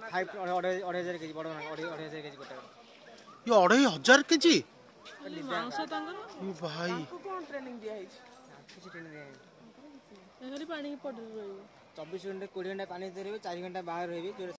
5 KG बड़ 2.5 KG गोटे ये 2.5 केजी मांस तांगर ये भाई कोन ट्रेनिंग दिया है किसी ट्रेनिंग दिया एगरी पानी पड़ रही 24 घंटे 20 घंटा पानी दे 4 घंटा बाहर रही